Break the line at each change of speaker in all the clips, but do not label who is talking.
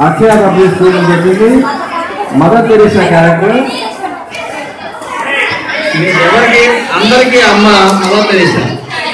అక్షయ public school అని చెప్పింది mother Teresa character. ఎవరికి అందరికీ అమ్మ మదర్ తెరీసా.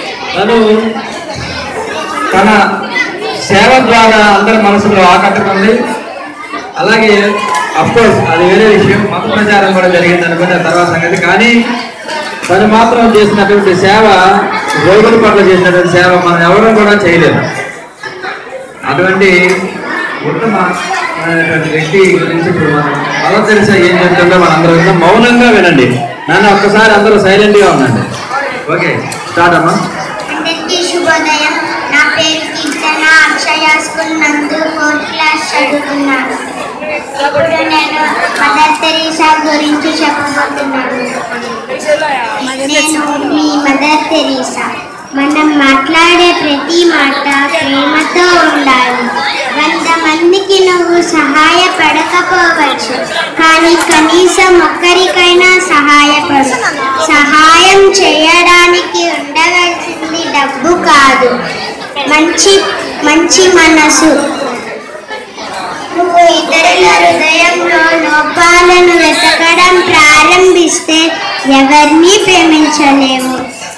తన సేవ ద్వారా అందరి మనసులో ఆకట్టుకుంది. అలాగే అఫ్కోర్స్ అది వేరే విషయం, మత ప్రచారం కూడా జరిగింది అనుకున్న తర్వాత సంగతి. కానీ తను మాత్రం చేసినటువంటి సేవ, రోగుల పట్ల చేసినటువంటి సేవ మనం ఎవరూ కూడా చేయలేము. అటువంటి ఉత్తమమైనటువంటి వ్యక్తి గురించి ఇప్పుడు మనం మదర్ తెరీసా ఏం చెప్తుందో మనందరూ మౌనంగా వినండి. నన్ను ఒక్కసారి అందరూ సైలెంట్గా ఉండండి. ఓకే, స్టార్ట్ అమ్మా.
శుభోదయం. నా పేరు కీర్తన. అక్షయ స్కూల్ నందు 4th క్లాస్ చదువుతున్నాను. ఇప్పుడు నేను మదర్ తెరీసా గురించి చెప్పబోతున్నాను. నేను మీ మదర్ తెరీసా. మనం మాట్లాడే ప్రతి మాట ప్రేమతో ఉండాలి. 100 మందికి నువ్వు సహాయపడకపోవచ్చు, కానీ కనీసం ఒక్కరికైనా సహాయపడు. సహాయం చేయడానికి ఉండవలసింది డబ్బు కాదు, మంచి మనసు. నువ్వు ఇతరుల హృదయంలో లోపాలను వెతకడం ప్రారంభిస్తే ఎవరిని ప్రేమించలేము.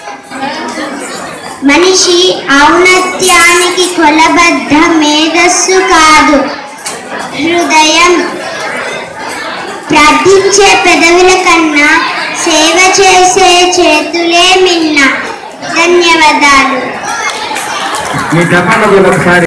మనిషి ఔన్నత్యానికి కొలబద్ద మేధస్సు కాదు, హృదయం. ప్రార్థించే పెదవుల కన్నా సేవ చేసే చేతులే మిన్న. ధన్యవాదాలు.